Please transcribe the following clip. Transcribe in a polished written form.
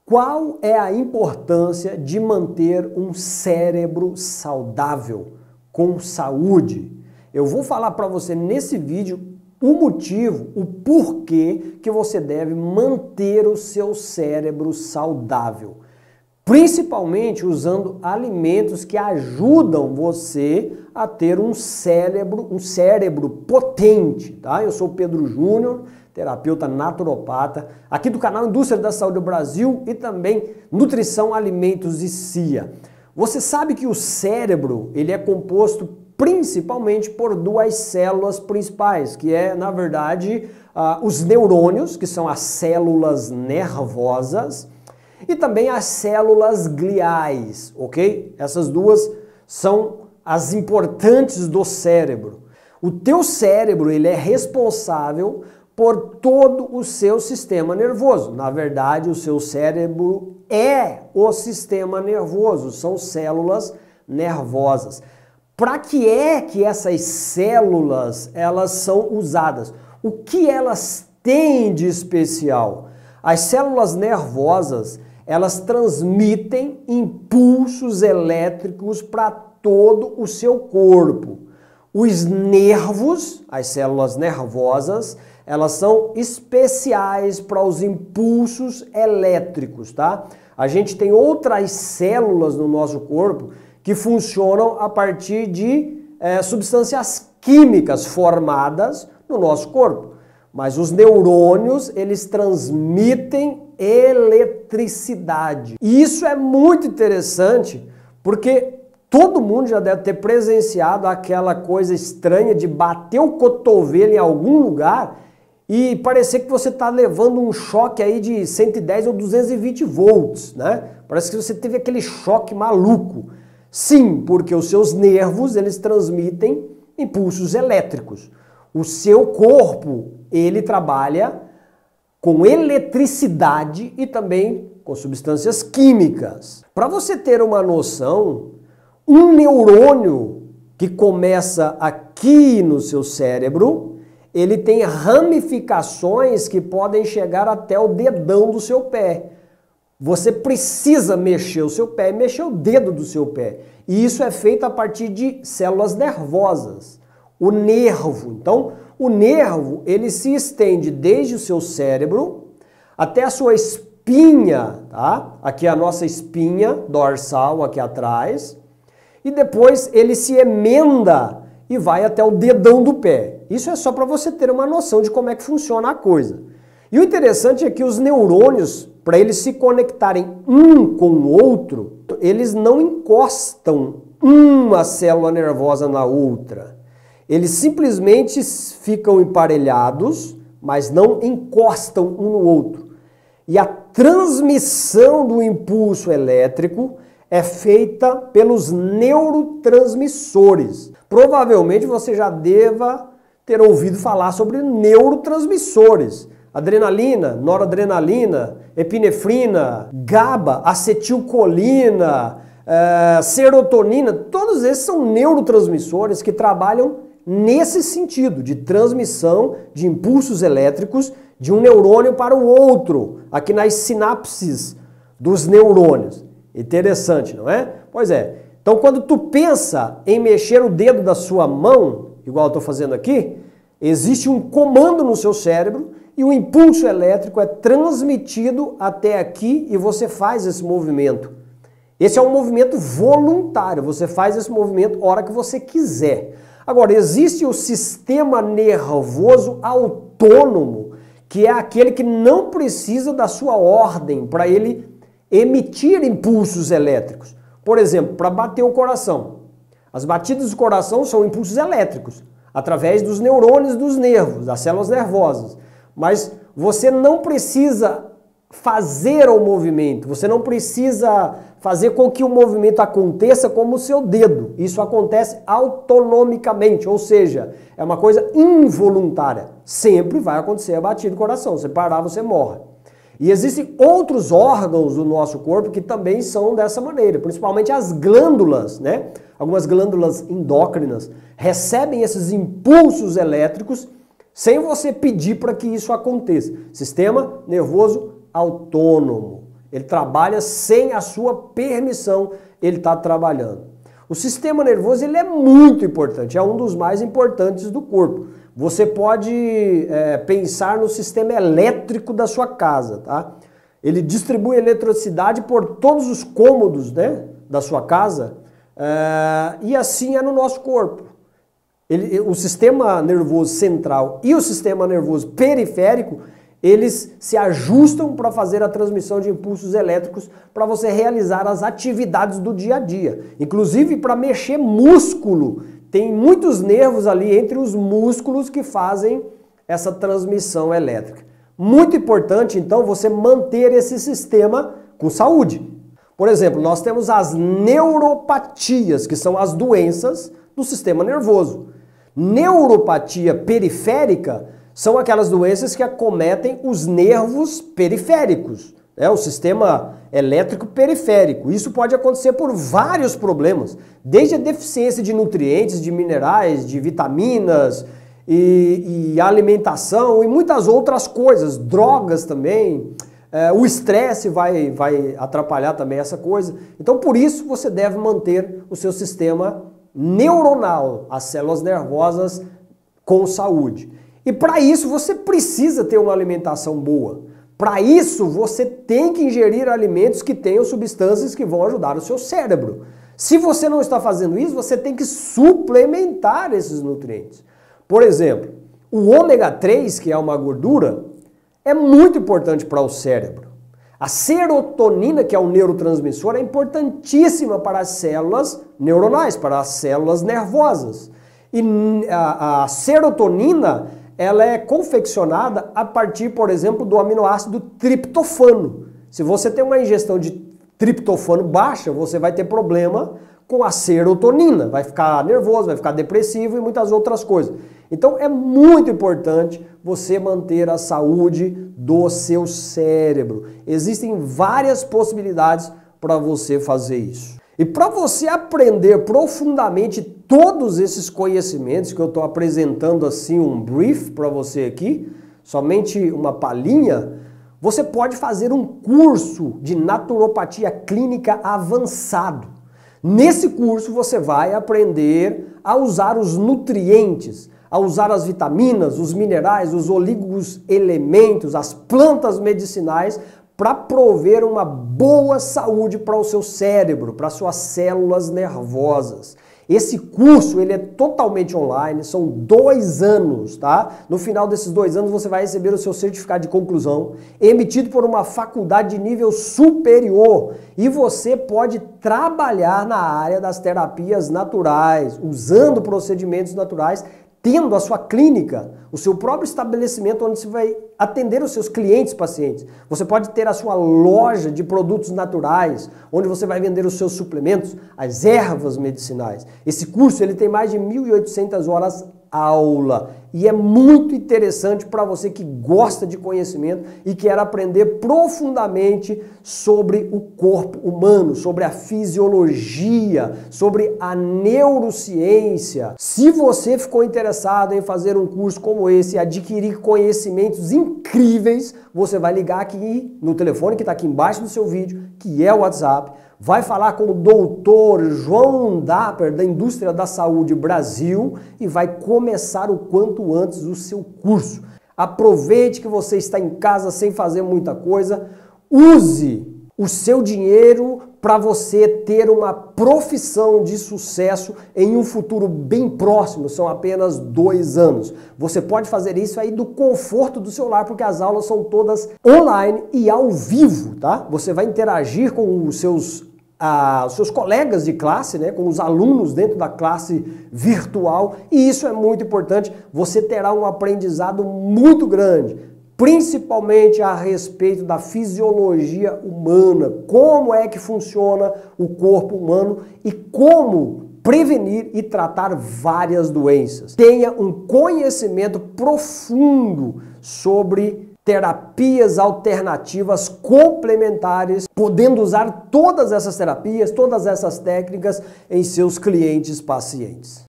Qual é a importância de manter um cérebro saudável, com saúde? Eu vou falar para você nesse vídeo o motivo, o porquê que você deve manter o seu cérebro saudável. Principalmente usando alimentos que ajudam você a ter um cérebro potente, tá? Eu sou o Pedro Júnior, terapeuta naturopata, aqui do canal Indústria da Saúde do Brasil e também Nutrição, Alimentos e CIA. Você sabe que o cérebro, ele é composto principalmente por duas células principais, que é, na verdade, os neurônios, que são as células nervosas, e também as células gliais, ok? Essas duas são as importantes do cérebro. O teu cérebro, ele é responsável por todo o seu sistema nervoso. Na verdade, o seu cérebro é o sistema nervoso, são células nervosas. Para que é que essas células elas são usadas? O que elas têm de especial? As células nervosas, elas transmitem impulsos elétricos para todo o seu corpo. Os nervos, as células nervosas, elas são especiais para os impulsos elétricos, tá? A gente tem outras células no nosso corpo que funcionam a partir de substâncias químicas formadas no nosso corpo. Mas os neurônios, eles transmitem eletricidade. E isso é muito interessante porque todo mundo já deve ter presenciado aquela coisa estranha de bater o cotovelo em algum lugar e parecer que você está levando um choque aí de 110 ou 220 volts, né? Parece que você teve aquele choque maluco. Sim, porque os seus nervos, eles transmitem impulsos elétricos. O seu corpo, ele trabalha com eletricidade e também com substâncias químicas. Para você ter uma noção, um neurônio que começa aqui no seu cérebro, ele tem ramificações que podem chegar até o dedão do seu pé. Você precisa mexer o seu pé e mexer o dedo do seu pé. E isso é feito a partir de células nervosas. O nervo. Então, o nervo, ele se estende desde o seu cérebro até a sua espinha, tá? Aqui é a nossa espinha dorsal, aqui atrás. E depois ele se emenda e vai até o dedão do pé. Isso é só para você ter uma noção de como é que funciona a coisa. E o interessante é que os neurônios, para eles se conectarem um com o outro, eles não encostam uma célula nervosa na outra. Eles simplesmente ficam emparelhados, mas não encostam um no outro. E a transmissão do impulso elétrico é feita pelos neurotransmissores. Provavelmente você já deva ter ouvido falar sobre neurotransmissores. Adrenalina, noradrenalina, epinefrina, GABA, acetilcolina, serotonina, todos esses são neurotransmissores que trabalham nesse sentido, de transmissão de impulsos elétricos de um neurônio para o outro, aqui nas sinapses dos neurônios. Interessante, não é? Pois é. Então, quando tu pensa em mexer o dedo da sua mão, igual eu estou fazendo aqui, existe um comando no seu cérebro e o impulso elétrico é transmitido até aqui e você faz esse movimento. Esse é um movimento voluntário, você faz esse movimento a hora que você quiser. Agora, existe o sistema nervoso autônomo, que é aquele que não precisa da sua ordem para ele emitir impulsos elétricos. Por exemplo, para bater o coração. As batidas do coração são impulsos elétricos, através dos neurônios dos nervos, das células nervosas. Mas você não precisa fazer o movimento, você não precisa fazer com que o movimento aconteça como o seu dedo. Isso acontece autonomicamente, ou seja, é uma coisa involuntária. Sempre vai acontecer a batida do coração, se parar você morre. E existem outros órgãos do nosso corpo que também são dessa maneira, principalmente as glândulas, né? Algumas glândulas endócrinas recebem esses impulsos elétricos sem você pedir para que isso aconteça. Sistema nervoso autônomo. Ele trabalha sem a sua permissão, ele está trabalhando. O sistema nervoso ele é muito importante, é um dos mais importantes do corpo. Você pode pensar no sistema elétrico da sua casa, tá? Ele distribui eletricidade por todos os cômodos, né, da sua casa, e assim é no nosso corpo. O sistema nervoso central e o sistema nervoso periférico, eles se ajustam para fazer a transmissão de impulsos elétricos para você realizar as atividades do dia a dia. Inclusive para mexer músculo. Tem muitos nervos ali entre os músculos que fazem essa transmissão elétrica. Muito importante, então, você manter esse sistema com saúde. Por exemplo, nós temos as neuropatias, que são as doenças do sistema nervoso. Neuropatia periférica são aquelas doenças que acometem os nervos periféricos, né? O sistema elétrico periférico. Isso pode acontecer por vários problemas, desde a deficiência de nutrientes, de minerais, de vitaminas e alimentação e muitas outras coisas, drogas também. O estresse vai atrapalhar também essa coisa. Então, por isso, você deve manter o seu sistema neuronal, as células nervosas com saúde. E para isso, você precisa ter uma alimentação boa. Para isso, você tem que ingerir alimentos que tenham substâncias que vão ajudar o seu cérebro. Se você não está fazendo isso, você tem que suplementar esses nutrientes. Por exemplo, o ômega 3, que é uma gordura, é muito importante para o cérebro. A serotonina, que é um neurotransmissor, é importantíssima para as células neuronais, para as células nervosas. E a serotonina, ela é confeccionada a partir, por exemplo, do aminoácido triptofano. Se você tem uma ingestão de triptofano baixa, você vai ter problema com a serotonina. Vai ficar nervoso, vai ficar depressivo e muitas outras coisas. Então é muito importante você manter a saúde do seu cérebro. Existem várias possibilidades para você fazer isso. E para você aprender profundamente todos esses conhecimentos que eu estou apresentando assim, um brief para você aqui, somente uma palhinha, você pode fazer um curso de naturopatia clínica avançado. Nesse curso você vai aprender a usar os nutrientes, a usar as vitaminas, os minerais, os oligoelementos, as plantas medicinais para prover uma boa saúde para o seu cérebro, para suas células nervosas. Esse curso ele é totalmente online, são 2 anos, tá? No final desses 2 anos você vai receber o seu certificado de conclusão, emitido por uma faculdade de nível superior, e você pode trabalhar na área das terapias naturais, usando procedimentos naturais, tendo a sua clínica, o seu próprio estabelecimento onde você vai atender os seus clientes pacientes. Você pode ter a sua loja de produtos naturais, onde você vai vender os seus suplementos, as ervas medicinais. Esse curso ele tem mais de 1.800 horas aula e é muito interessante para você que gosta de conhecimento e quer aprender profundamente sobre o corpo humano, sobre a fisiologia, sobre a neurociência. Se você ficou interessado em fazer um curso como esse e adquirir conhecimentos incríveis, você vai ligar aqui no telefone que está aqui embaixo do seu vídeo, que é o WhatsApp, vai falar com o doutor João Dapper, da Indústria da Saúde Brasil, e vai começar o quanto antes o seu curso. Aproveite que você está em casa sem fazer muita coisa, use o seu dinheiro para você ter uma profissão de sucesso em um futuro bem próximo, são apenas 2 anos. Você pode fazer isso aí do conforto do seu lar, porque as aulas são todas online e ao vivo, tá? Você vai interagir com os seus colegas de classe, né, com os alunos dentro da classe virtual, e isso é muito importante. Você terá um aprendizado muito grande, principalmente a respeito da fisiologia humana, como é que funciona o corpo humano e como prevenir e tratar várias doenças. Tenha um conhecimento profundo sobre terapias alternativas complementares, podendo usar todas essas terapias, todas essas técnicas em seus clientes pacientes.